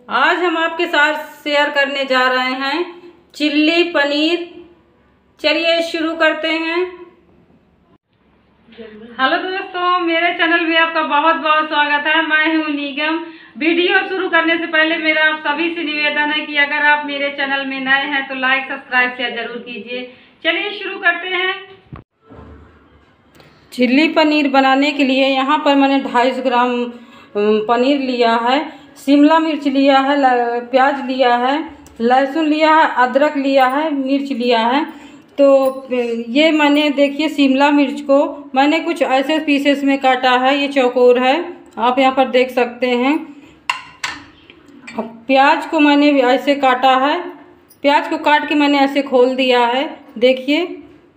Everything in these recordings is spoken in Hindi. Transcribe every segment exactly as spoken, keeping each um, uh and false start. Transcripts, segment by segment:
आज हम आपके साथ शेयर करने जा रहे हैं चिल्ली पनीर। चलिए शुरू करते हैं। हेलो दोस्तों, मेरे चैनल में आपका बहुत बहुत स्वागत है। मैं हूं निगम। वीडियो शुरू करने से पहले मेरा आप सभी से निवेदन है कि अगर आप मेरे चैनल में नए हैं तो लाइक सब्सक्राइब शेयर जरूर कीजिए। चलिए शुरू करते हैं। चिल्ली पनीर बनाने के लिए यहाँ पर मैंने ढाई सौ ग्राम पनीर लिया है, शिमला मिर्च लिया है, प्याज लिया है, लहसुन लिया है, अदरक लिया है, मिर्च लिया है। तो ये मैंने देखिए शिमला मिर्च को मैंने कुछ ऐसे पीसेस में काटा है, ये चौकोर है, आप यहाँ पर देख सकते हैं। प्याज को मैंने ऐसे काटा है, प्याज को काट के मैंने ऐसे खोल दिया है, देखिए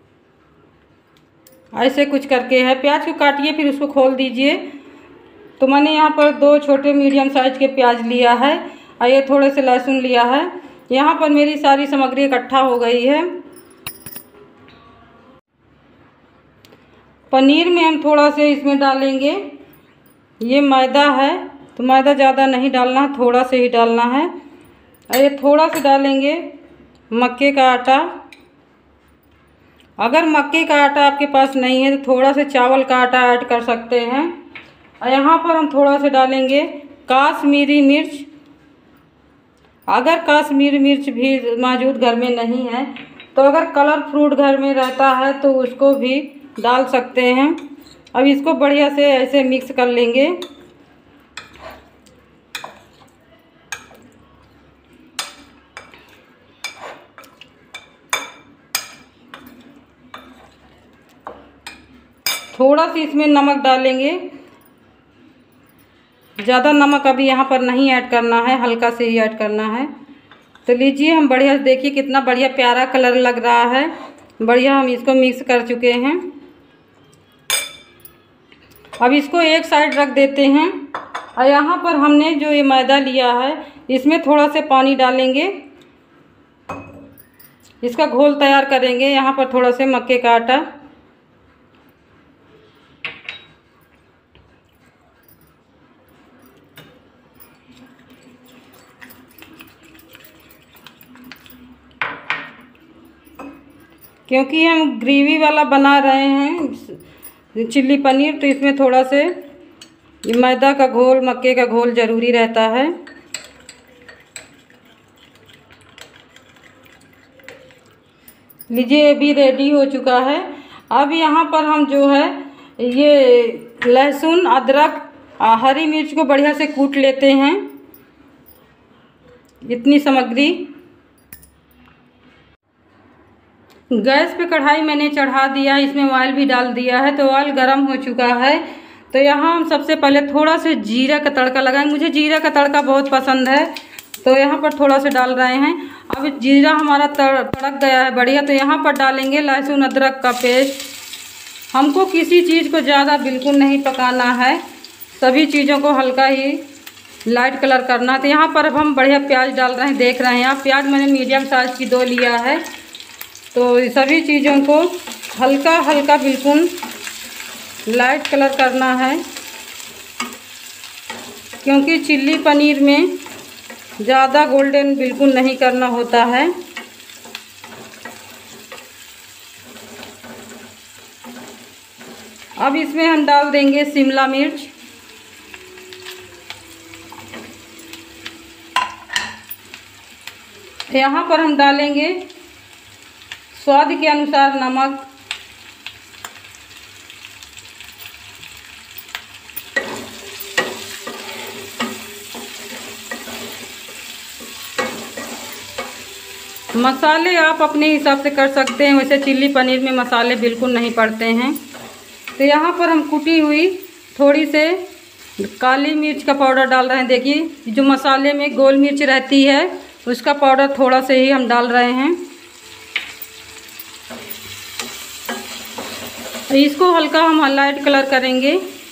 ऐसे कुछ करके है। प्याज को काटिए फिर उसको खोल दीजिए। तो मैंने यहाँ पर दो छोटे मीडियम साइज के प्याज लिया है और ये थोड़े से लहसुन लिया है। यहाँ पर मेरी सारी सामग्री इकट्ठा हो गई है। पनीर में हम थोड़ा से इसमें डालेंगे, ये मैदा है तो मैदा ज़्यादा नहीं डालना है, थोड़ा से ही डालना है। और ये थोड़ा सा डालेंगे मक्के का आटा। अगर मक्के का आटा आपके पास नहीं है तो थोड़ा सा चावल का आटा ऐड कर सकते हैं। और यहाँ पर हम थोड़ा सा डालेंगे काश्मीरी मिर्च। अगर काश्मीरी मिर्च भी मौजूद घर में नहीं है तो अगर कलर फ्रूट घर में रहता है तो उसको भी डाल सकते हैं। अब इसको बढ़िया से ऐसे मिक्स कर लेंगे। थोड़ा सी इसमें नमक डालेंगे, ज़्यादा नमक अभी यहाँ पर नहीं ऐड करना है, हल्का से ही ऐड करना है। तो लीजिए, हम बढ़िया देखिए कितना बढ़िया प्यारा कलर लग रहा है। बढ़िया हम इसको मिक्स कर चुके हैं। अब इसको एक साइड रख देते हैं। और यहाँ पर हमने जो ये मैदा लिया है इसमें थोड़ा से पानी डालेंगे, इसका घोल तैयार करेंगे। यहाँ पर थोड़ा से मक्के का आटा, क्योंकि हम ग्रेवी वाला बना रहे हैं चिल्ली पनीर तो इसमें थोड़ा से मैदा का घोल, मक्के का घोल ज़रूरी रहता है। लीजिए, ये भी रेडी हो चुका है। अब यहाँ पर हम जो है ये लहसुन, अदरक, हरी मिर्च को बढ़िया से कूट लेते हैं। इतनी सामग्री। गैस पे कढ़ाई मैंने चढ़ा दिया, इसमें ऑयल भी डाल दिया है तो ऑयल गर्म हो चुका है। तो यहाँ हम सबसे पहले थोड़ा से जीरा का तड़का लगाएंगे। मुझे जीरा का तड़का बहुत पसंद है तो यहाँ पर थोड़ा से डाल रहे हैं। अब जीरा हमारा तड़क गया है बढ़िया, तो यहाँ पर डालेंगे लहसुन अदरक का पेस्ट। हमको किसी चीज़ को ज़्यादा बिल्कुल नहीं पकाना है, सभी चीज़ों को हल्का ही लाइट कलर करना है। तो यहाँ पर अब हम बढ़िया प्याज डाल रहे हैं, देख रहे हैं आप। प्याज मैंने मीडियम साइज़ की दो लिया है। तो सभी चीज़ों को हल्का हल्का बिल्कुल लाइट कलर करना है, क्योंकि चिल्ली पनीर में ज़्यादा गोल्डन बिल्कुल नहीं करना होता है। अब इसमें हम डाल देंगे शिमला मिर्च। यहाँ पर हम डालेंगे स्वाद के अनुसार नमक, मसाले आप अपने हिसाब से कर सकते हैं। वैसे चिल्ली पनीर में मसाले बिल्कुल नहीं पड़ते हैं। तो यहाँ पर हम कुटी हुई थोड़ी से काली मिर्च का पाउडर डाल रहे हैं। देखिए, जो मसाले में गोल मिर्च रहती है उसका पाउडर थोड़ा से ही हम डाल रहे हैं। इसको हल्का हम लाइट कलर करेंगे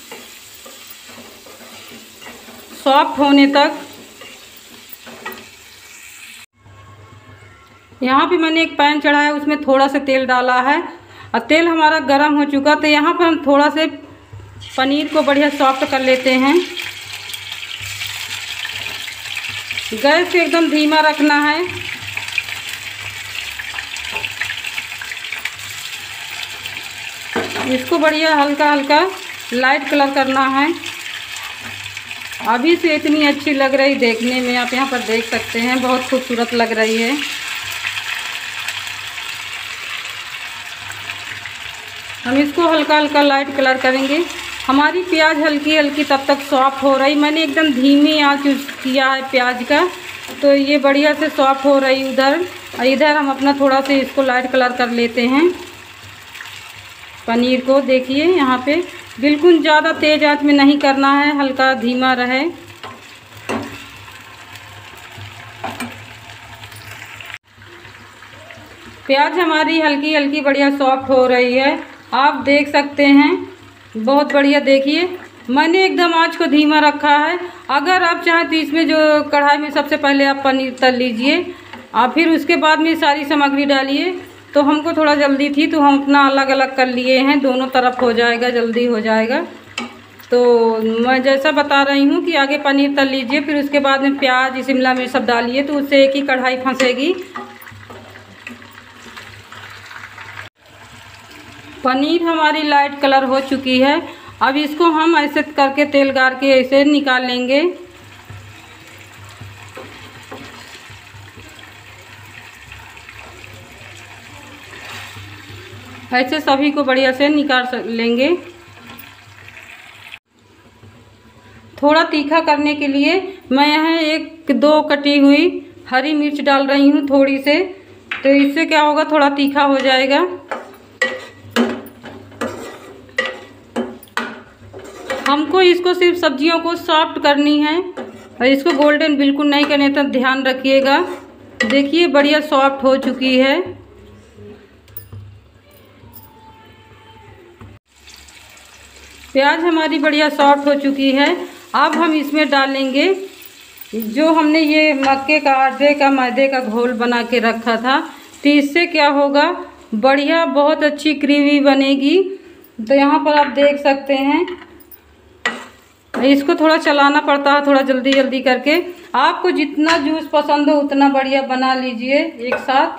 सॉफ्ट होने तक। यहाँ पे मैंने एक पैन चढ़ाया, उसमें थोड़ा सा तेल डाला है और तेल हमारा गर्म हो चुका। तो यहाँ पर हम थोड़ा से पनीर को बढ़िया सॉफ्ट कर लेते हैं। गैस को एकदम धीमा रखना है। इसको बढ़िया हल्का हल्का लाइट कलर करना है। अभी से इतनी अच्छी लग रही देखने में, आप यहाँ पर देख सकते हैं, बहुत खूबसूरत लग रही है। हम इसको हल्का हल्का लाइट कलर करेंगे। हमारी प्याज हल्की हल्की तब तक सॉफ्ट हो रही। मैंने एकदम धीमी आंच किया है प्याज का, तो ये बढ़िया से सॉफ्ट हो रही। उधर इधर हम अपना थोड़ा सा इसको लाइट कलर कर लेते हैं पनीर को। देखिए यहाँ पे बिल्कुल ज़्यादा तेज़ आंच में नहीं करना है, हल्का धीमा रहे। प्याज हमारी हल्की हल्की बढ़िया सॉफ्ट हो रही है, आप देख सकते हैं, बहुत बढ़िया। देखिए मैंने एकदम आंच को धीमा रखा है। अगर आप चाहें तो इसमें जो कढ़ाई में सबसे पहले आप पनीर तल लीजिए और फिर उसके बाद में सारी सामग्री डालिए। तो हमको थोड़ा जल्दी थी तो हम अपना अलग अलग कर लिए हैं, दोनों तरफ हो जाएगा, जल्दी हो जाएगा। तो मैं जैसा बता रही हूँ कि आगे पनीर तल लीजिए, फिर उसके बाद में प्याज शिमला मिर्च सब डालिए, तो उससे एक ही कढ़ाई फंसेगी। पनीर हमारी लाइट कलर हो चुकी है। अब इसको हम ऐसे करके तेल गार के ऐसे निकाल लेंगे। ऐसे सभी को बढ़िया से निकाल लेंगे। थोड़ा तीखा करने के लिए मैं यहाँ एक दो कटी हुई हरी मिर्च डाल रही हूँ थोड़ी से, तो इससे क्या होगा, थोड़ा तीखा हो जाएगा। हमको इसको सिर्फ सब्जियों को सॉफ्ट करनी है और इसको गोल्डन बिल्कुल नहीं करने, तो ध्यान रखिएगा। देखिए बढ़िया सॉफ्ट हो चुकी है। प्याज हमारी बढ़िया सॉफ्ट हो चुकी है। अब हम इसमें डालेंगे जो हमने ये मक्के का आटे का मैदे का घोल बना के रखा था। तो इससे क्या होगा, बढ़िया बहुत अच्छी ग्रेवी बनेगी। तो यहाँ पर आप देख सकते हैं, इसको थोड़ा चलाना पड़ता है, थोड़ा जल्दी जल्दी करके। आपको जितना जूस पसंद हो उतना बढ़िया बना लीजिए एक साथ।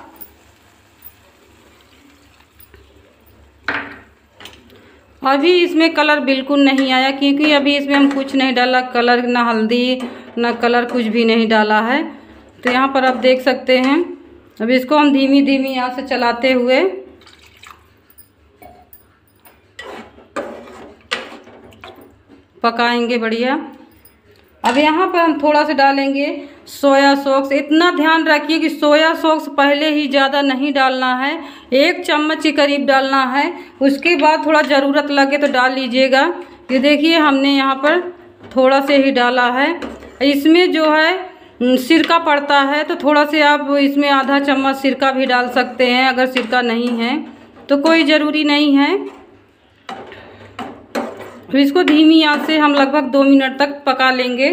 अभी इसमें कलर बिल्कुल नहीं आया, क्योंकि अभी इसमें हम कुछ नहीं डाला, कलर ना हल्दी ना कलर, कुछ भी नहीं डाला है। तो यहाँ पर आप देख सकते हैं। अब इसको हम धीमी धीमी यहाँ से चलाते हुए पकाएंगे बढ़िया। अब यहाँ पर हम थोड़ा सा डालेंगे सोया सॉस। इतना ध्यान रखिए कि सोया सॉस पहले ही ज़्यादा नहीं डालना है, एक चम्मच के करीब डालना है। उसके बाद थोड़ा ज़रूरत लगे तो डाल लीजिएगा। ये देखिए हमने यहाँ पर थोड़ा से ही डाला है। इसमें जो है सिरका पड़ता है, तो थोड़ा से आप इसमें आधा चम्मच सिरका भी डाल सकते हैं। अगर सिरका नहीं है तो कोई ज़रूरी नहीं है। तो इसको धीमी आंच से हम लगभग दो मिनट तक पका लेंगे।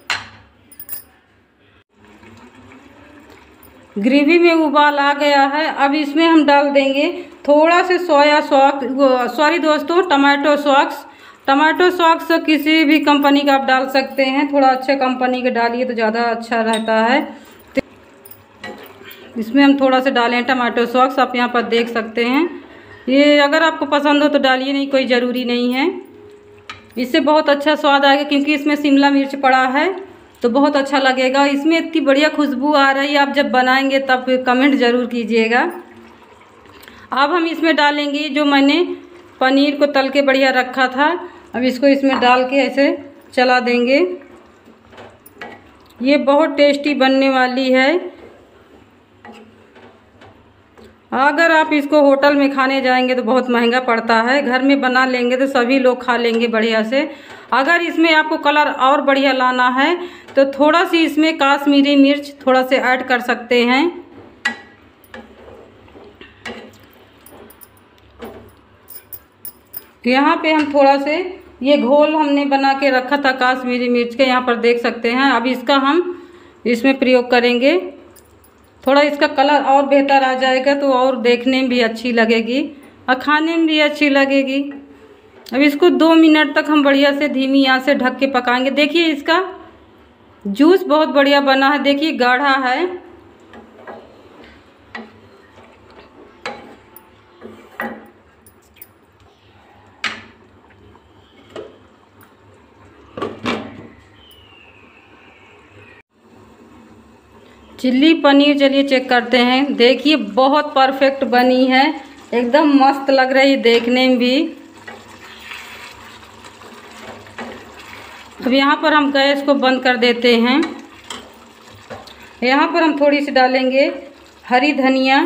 ग्रेवी में उबाल आ गया है। अब इसमें हम डाल देंगे थोड़ा से सोया सॉस, सॉरी दोस्तों टमाटो सॉस। टमाटो सॉस किसी भी कंपनी का आप डाल सकते हैं, थोड़ा अच्छे कंपनी का डालिए तो ज़्यादा अच्छा रहता है। तो इसमें हम थोड़ा सा डालें टमाटो सॉस, आप यहाँ पर देख सकते हैं। ये अगर आपको पसंद हो तो डालिए, नहीं कोई ज़रूरी नहीं है। इससे बहुत अच्छा स्वाद आएगा, क्योंकि इसमें शिमला मिर्च पड़ा है तो बहुत अच्छा लगेगा। इसमें इतनी बढ़िया खुशबू आ रही है, आप जब बनाएंगे तब कमेंट ज़रूर कीजिएगा। अब हम इसमें डालेंगे जो मैंने पनीर को तल के बढ़िया रखा था। अब इसको इसमें डाल के ऐसे चला देंगे। ये बहुत टेस्टी बनने वाली है। अगर आप इसको होटल में खाने जाएंगे तो बहुत महंगा पड़ता है, घर में बना लेंगे तो सभी लोग खा लेंगे बढ़िया से। अगर इसमें आपको कलर और बढ़िया लाना है तो थोड़ा सी इसमें काश्मीरी मिर्च थोड़ा से ऐड कर सकते हैं। यहाँ पे हम थोड़ा से ये घोल हमने बना के रखा था काश्मीरी मिर्च के, यहाँ पर देख सकते हैं। अब इसका हम इसमें प्रयोग करेंगे। थोड़ा इसका कलर और बेहतर आ जाएगा तो और देखने में भी अच्छी लगेगी और खाने में भी अच्छी लगेगी। अब इसको दो मिनट तक हम बढ़िया से धीमी आंच से ढक के पकाएंगे। देखिए इसका जूस बहुत बढ़िया बना है, देखिए गाढ़ा है। चिल्ली पनीर चलिए चेक करते हैं। देखिए बहुत परफेक्ट बनी है, एकदम मस्त लग रही है देखने में भी। अब यहाँ पर हम गैस को बंद कर देते हैं। यहाँ पर हम थोड़ी सी डालेंगे हरी धनिया,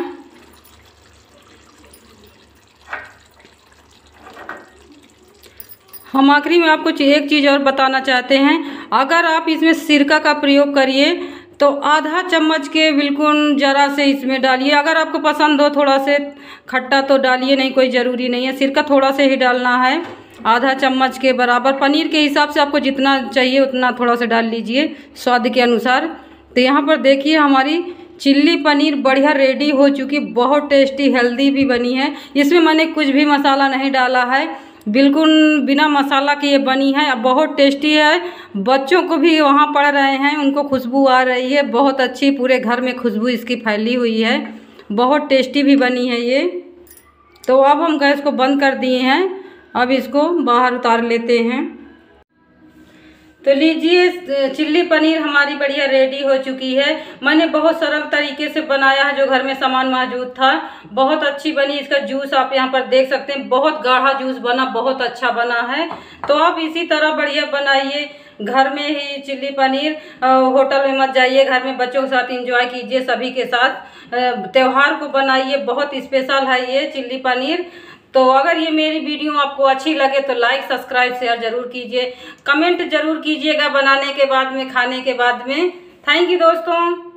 हम आखिरी में आपको एक चीज़ और बताना चाहते हैं, अगर आप इसमें सिरका का प्रयोग करिए तो आधा चम्मच के बिल्कुल ज़रा से इसमें डालिए। अगर आपको पसंद हो थोड़ा से खट्टा तो डालिए, नहीं कोई ज़रूरी नहीं है, सिरका थोड़ा से ही डालना है, आधा चम्मच के बराबर। पनीर के हिसाब से आपको जितना चाहिए उतना थोड़ा सा डाल लीजिए स्वाद के अनुसार। तो यहाँ पर देखिए हमारी चिल्ली पनीर बढ़िया रेडी हो चुकी, बहुत टेस्टी हेल्दी भी बनी है। इसमें मैंने कुछ भी मसाला नहीं डाला है, बिल्कुल बिना मसाला के ये बनी है। अब बहुत टेस्टी है, बच्चों को भी वहाँ पढ़ रहे हैं उनको खुशबू आ रही है बहुत अच्छी, पूरे घर में खुशबू इसकी फैली हुई है, बहुत टेस्टी भी बनी है ये। तो अब हम गैस को बंद कर दिए हैं, अब इसको बाहर उतार लेते हैं। तो लीजिए चिल्ली पनीर हमारी बढ़िया रेडी हो चुकी है। मैंने बहुत सरल तरीके से बनाया है, जो घर में सामान मौजूद था, बहुत अच्छी बनी। इसका जूस आप यहाँ पर देख सकते हैं, बहुत गाढ़ा जूस बना, बहुत अच्छा बना है। तो आप इसी तरह बढ़िया बनाइए घर में ही चिल्ली पनीर, होटल में मत जाइए, घर में बच्चों के साथ एंजॉय कीजिए, सभी के साथ त्योहार को बनाइए, बहुत स्पेशल है ये चिल्ली पनीर। तो अगर ये मेरी वीडियो आपको अच्छी लगे तो लाइक सब्सक्राइब शेयर जरूर कीजिए, कमेंट जरूर कीजिएगा बनाने के बाद में, खाने के बाद में। थैंक यू दोस्तों।